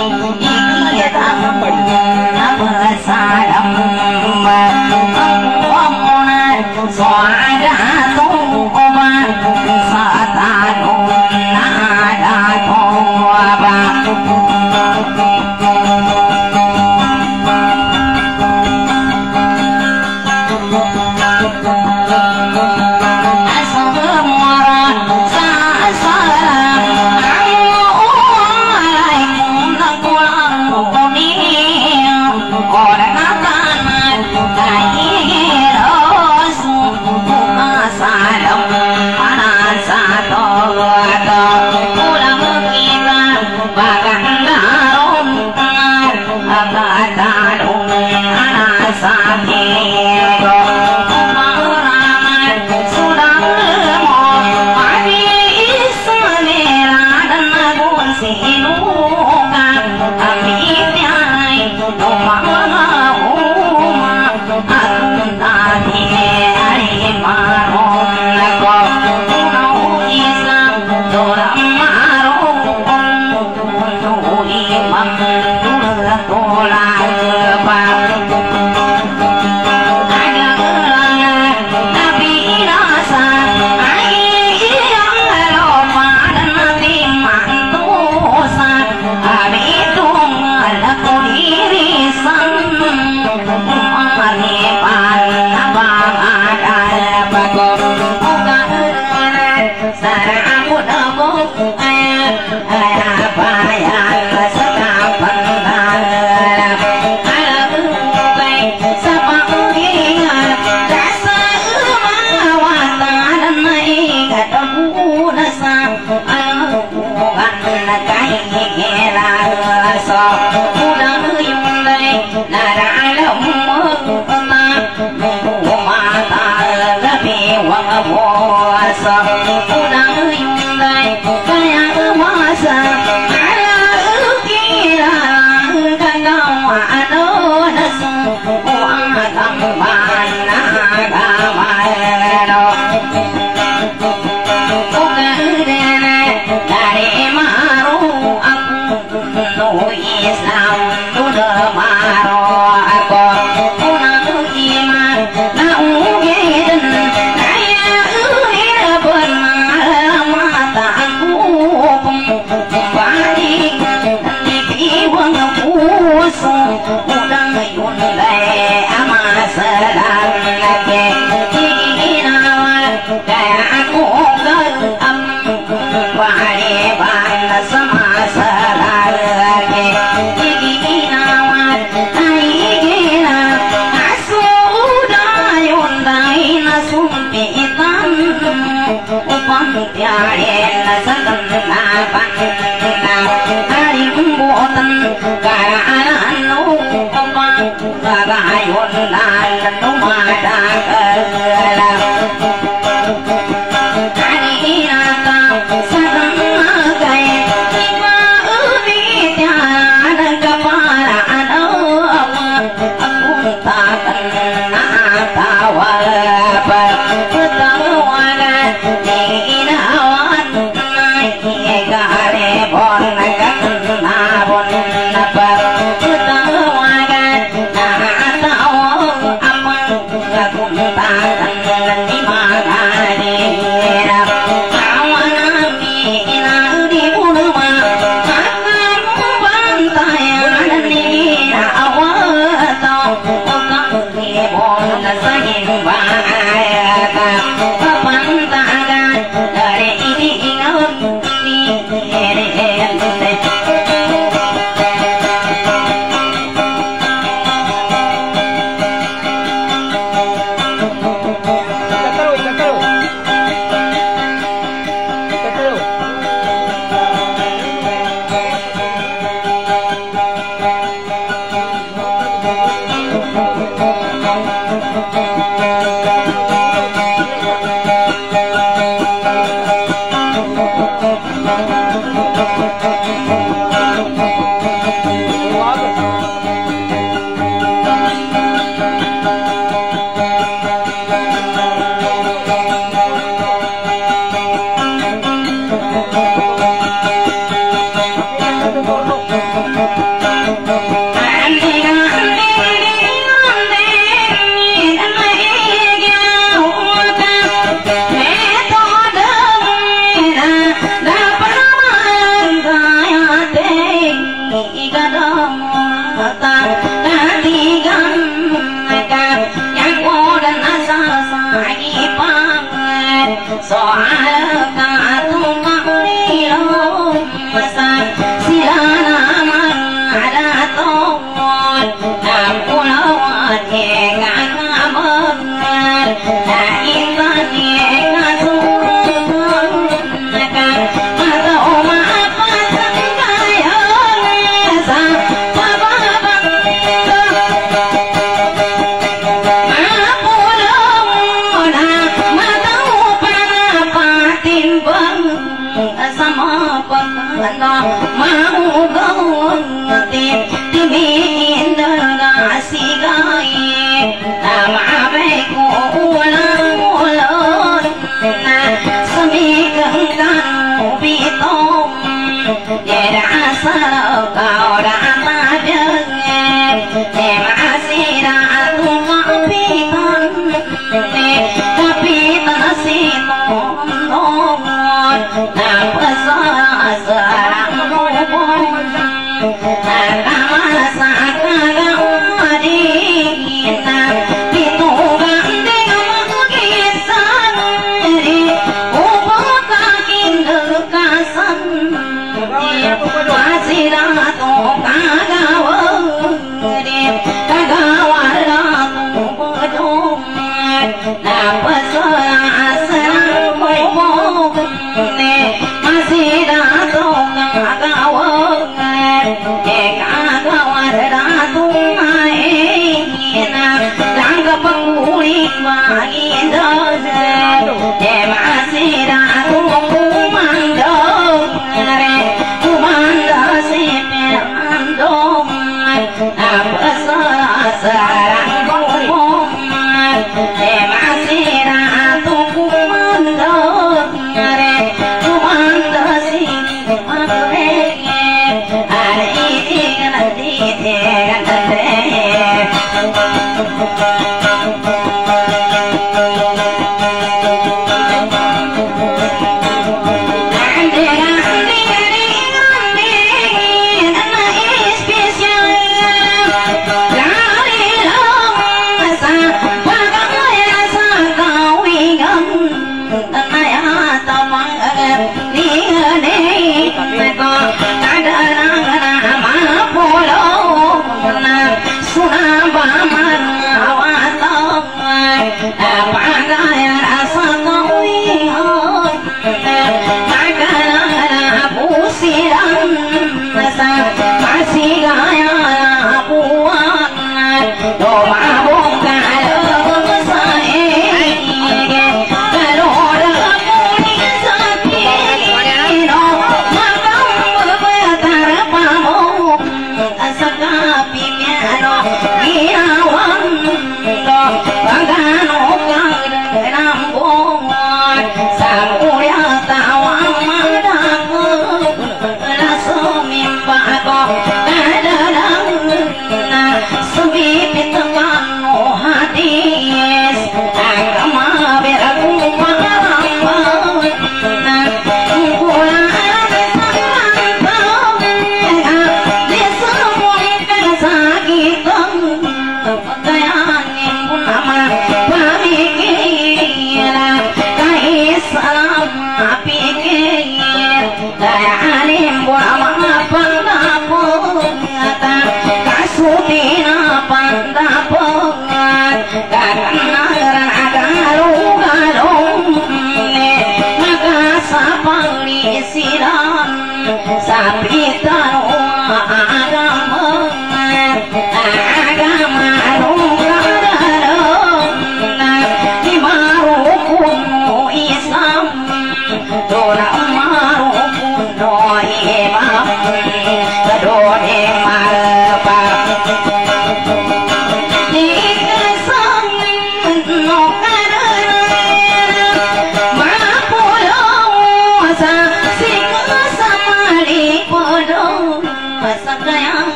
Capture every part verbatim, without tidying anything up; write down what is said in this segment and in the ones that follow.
Thank you.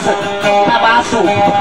nabaso.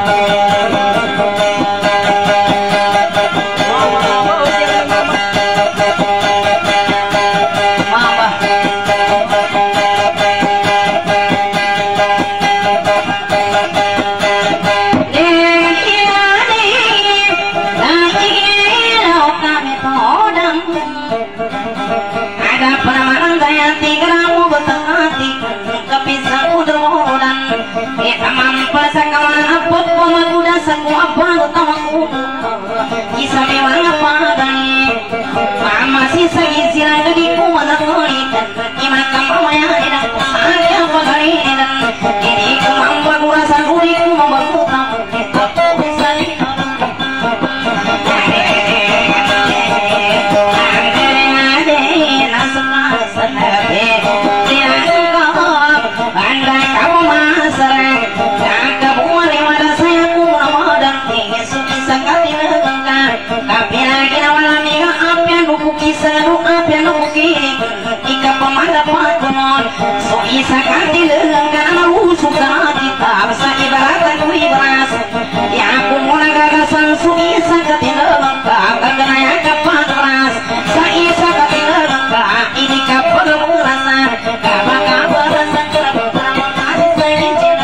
So isa kanti lelang kana usuka kita basa ibarat ku ibras ya aku mula gagasan so isa katilelang ka kagana ya kapadras sa isa katilelang ka ini kapadurasa ka baka berasa kerama kasih sayang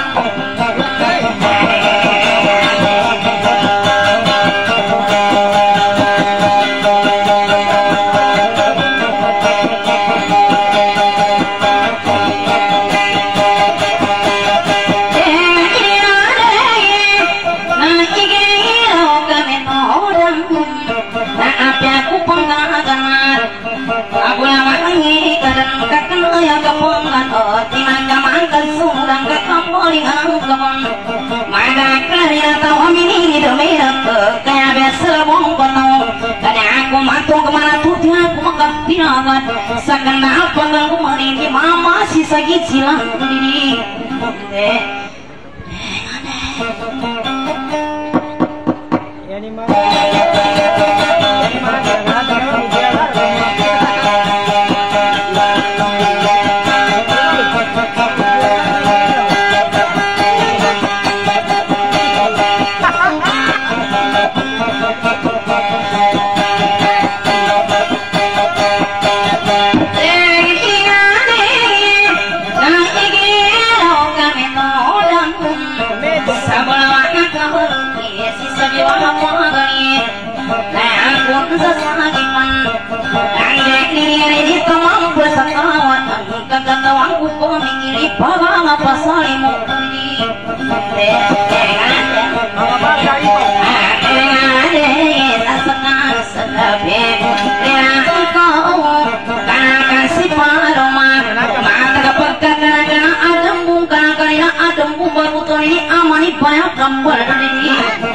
sekenal panggang kumarini mama si sagit silang diri eh yani mana yani mana amani banyak gambar ini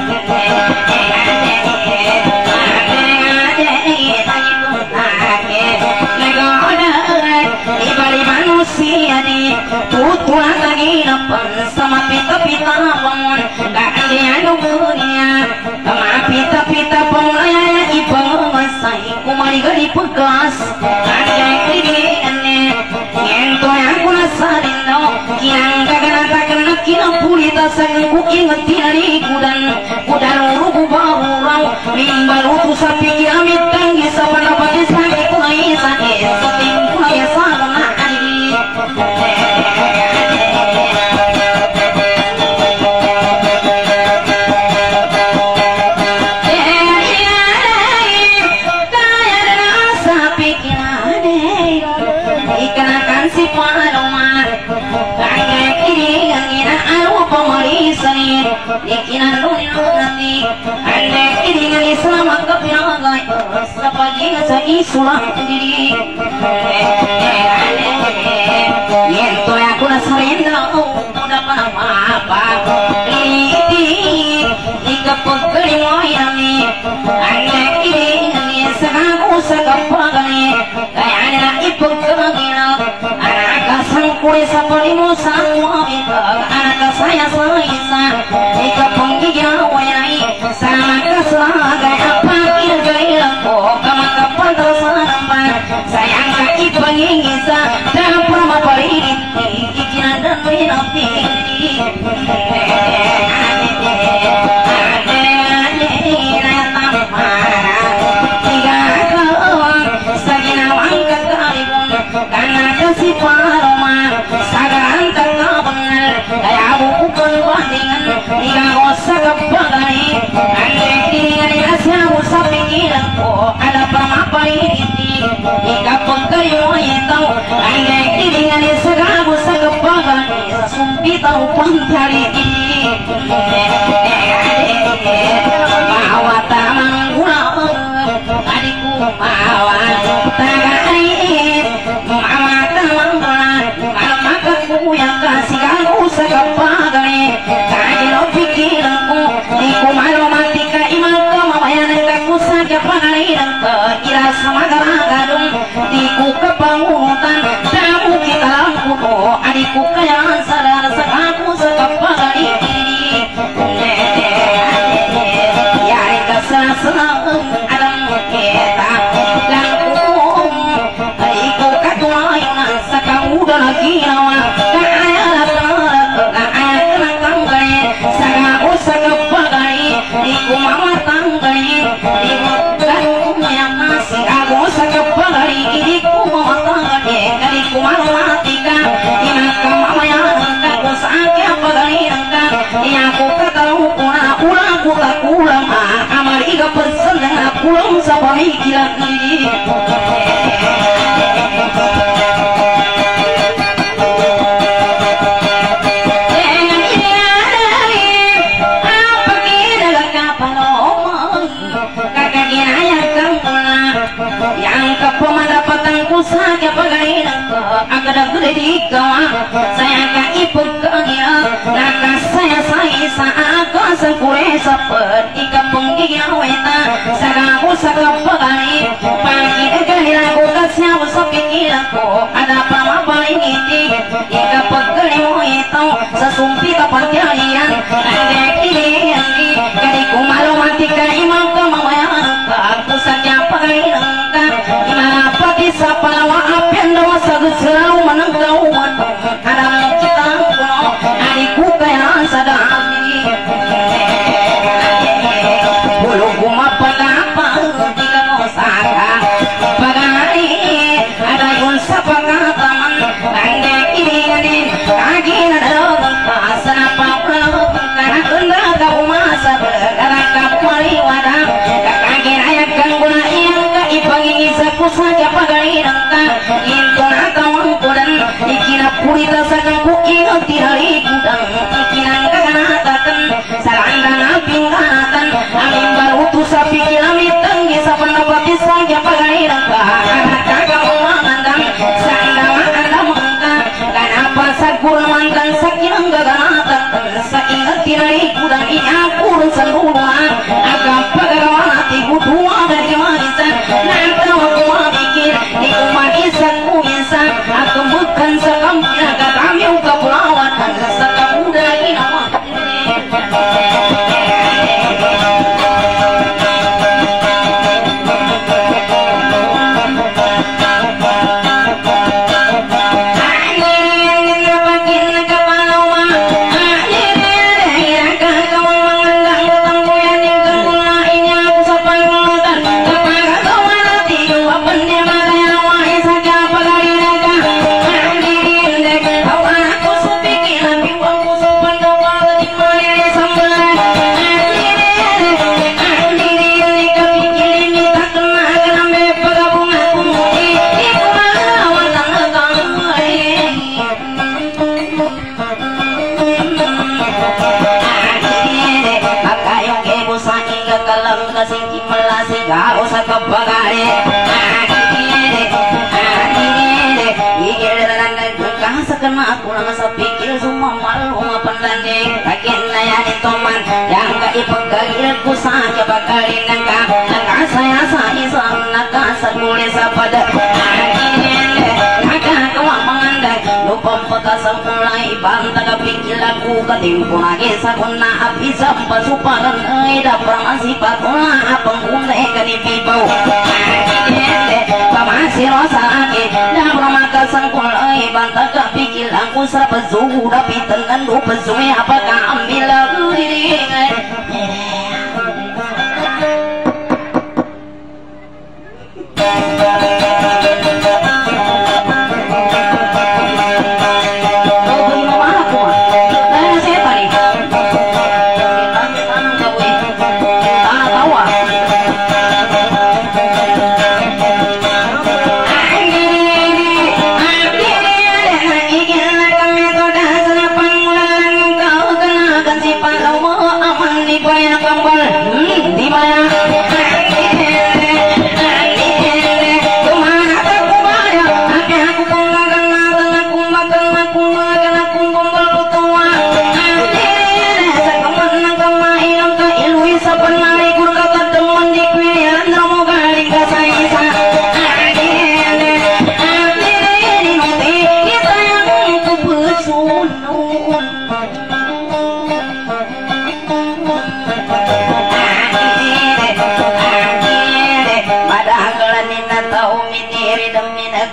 manusia ni tutua lagi nampak sama pita-pita bangun tak ada dunia sama pita-pita pemulanya ibu masai kumari gadi pegas ada kiri yang tu yang kuna sarindo yang kagak kena kina pulita sangku ingat tiari kudan kudan uruku baru mimbalu tu sapi amit tangi sapana pati sakit kunai sakit soting kunai sana ikinan lunin nanti anda ini ngali selamat kepiagai sepagi sa isulah diri yang tu aku nak serenda udah apa-apa ini jika pegeri moyami anda ini ngali sekaku sekapagai kayak anak ibu kegina anak kasang kuri sapalimu semua anak saya selesa jika penggigil wayai sama keselagai apa kira-kira kok kama kapal tersampai sayang kaki pengingisa dan pernah beririt ikinan dan minati karena kasih paroma sagaran tengah bener kayak buku bandingan hingga kosa kebagai andai dengan asya usah pikiran kok ada permapa ini hingga pengkayu itu andai dengan segala usah kebagai sumpi tahu pantari ini bawa tamang gula adikku bawa tagari mama tamang gula kalau makaku yang kasih kamu sekepagai kajilo pikiranku diku malu mati ka iman kemabayan kaku saja pagai dan kira sama gadung diku kebangunan tamu kita lampu adikku kaya sadar sekaku sekepagai senang adam kita langkum iku katua yang sakang udah lagi nawa kaya kaya kenang tanggai sangat usah kebagai iku mama tanggai iku kanung yang masih aku usah kebagai iku mama tanggai iku mama matika iman mama yang aku sakit kebagai yang aku ketahu kuna ulang aku tak ulang amal iga persen yang aku ulang sama mikiran ini dengan ini ada apa kita gak kapan ngomong kakak gina yang kemula yang kepemandapatan saja pakai agak gede di kawan saya gak iput kaya naka saya saya saat sempurna seperti kampung gigi aweta saya usah kepakai pagi kali aku kasih usah pikiranku ada apa paling ini jika pegel mau itu sesumpi kapan kalian ada kiri ini kadiku malu mati kaimang kemauan aku saja pakai rangka gimana pati sapa lawa apian doa sagus selalu menengkau ada kita kuno adikku kaya sadari bulu guma pagapa tiga kosaka pagari ada yun sa pagataman ande kiri kagi na dalang pasana papalo kana unda ka umasa bergara ka pariwara kagi ayak ganguna iyang ka ipangini sa kusaja pagari rangka into na tawang kudan ikina purita sa kangku ingat tirali kudang ikinang kaganatakan sarandang pingganatan amin baru tu sapi kilami tanggi sa panapati saja pagari rangka kakak umangandang sandang anda mangka kanapa sa gulamantan sa kinang gaganatan sa ingat tirali kudang inyapurun sa luma agam pagawati kutuwa dari manisan nantawa kumabikir di kumanisan kuminsan atau bukan sa kampina kakami ukapulawan sa kamuda inawa kena aku nama sepikir semua malu ngapandanding bagian naya toman yang gak ipegagir ku saja bakarin nangka nangka saya saya sang nangka segule sapada akhirnya nangka kawang mengandai lupa petasan mulai banta kepikir aku ketimpu lagi sakuna api sampai suparan eda pramasi patula pengguna ikan ipibau akhirnya pamasi rosa lagi dah pramaka sangkulai banta kepikir aku serap zuhu tapi tenang lupa zuhi apakah ambil lagu diri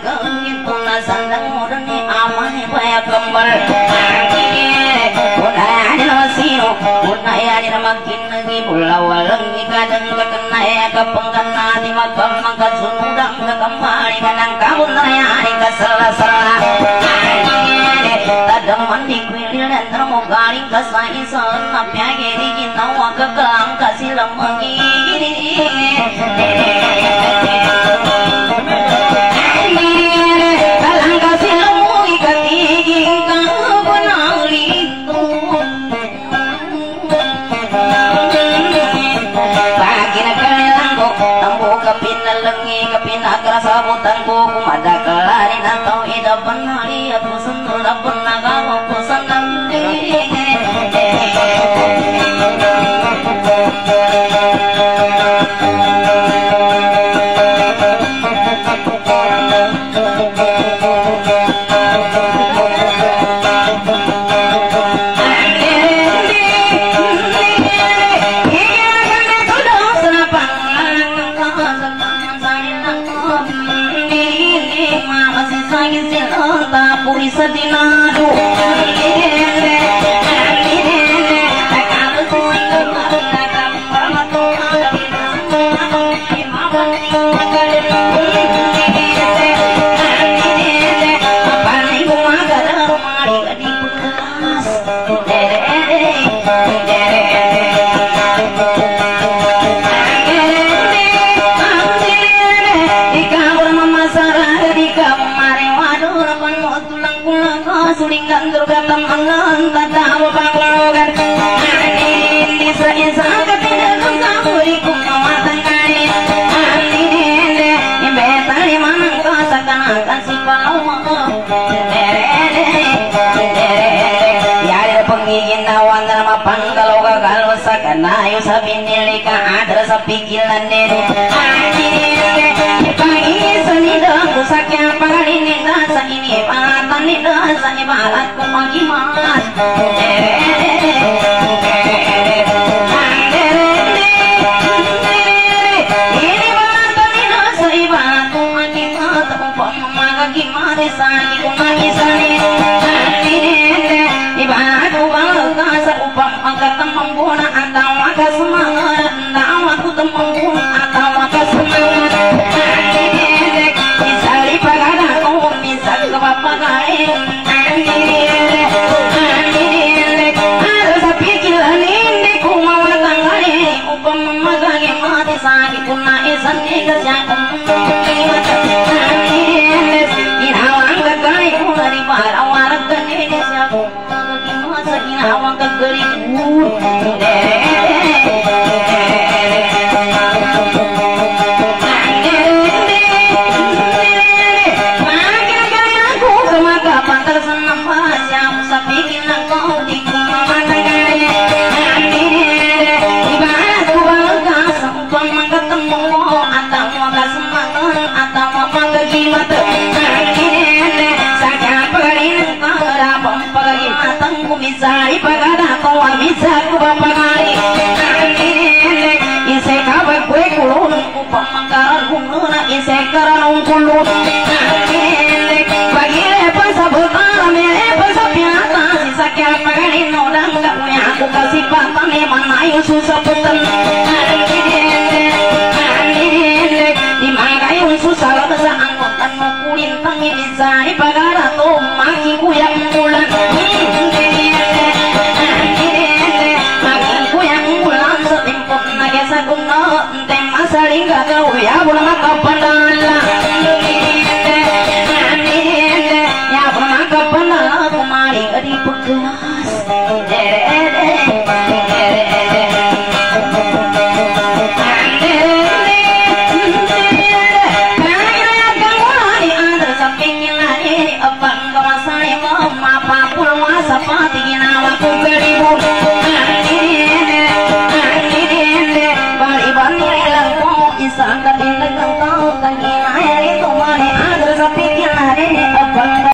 gitu na sandang murni amane baya kembar Unayani nama sino Unayani nama kinagi Bulawalangi kadang kekenaya Kepengkana di makam Maka sunudang kekembali Kanang kabunayani kesela-sela Tadang mandi kuilir dan termogaling Kesaisan Napya giri ginawa kekelang Kasih lemengi Kalang kasih lemengi Ketiging kabenang litu Bagina kelilangku Tambu kepina lengi Kepina kerasa butanku Kumada kelarin atau ida benar Lihat ku sentuh pernah kalau ku senang Sedinadu sulingan durgatam angan tatawa panglogan ini isa-isa katindagang kahurikum mawatan kani ini imbetari manang kasakana kasih pawa yare pengigin nawan nama panggalau gagal sakana ayo sabinilika adra sapikilan diri pagi senidang kusakya pangalini dasa ini pangatan ni dasa ni balat kumagimat ini pangatan ni dasa ibalat kumagimat upang magagimat isani kumagisani ibalat upang kasa upang magatamang buna atau magasemangat atau aku temang buna atau magasemangat sakit pun naik seni kesyakum inawang kekali dari para warak kene desyakum masa inawang kekali Misai pagada kau bisa ku bapagai ise kabe kue kulun upang mangkaran kumuna ise karan kulun bagi lepas sabutan me lepas piata sisa kya pagani nodang tak me aku kasih patan me manayu susah putan di magayung susah lebasa angkotan mukulin tangi misai pagada to maki kuyang bulan saling kagak ya pernah kapan ya pernah kapan kemari di bekas apapun masa pati ginawa ku beribu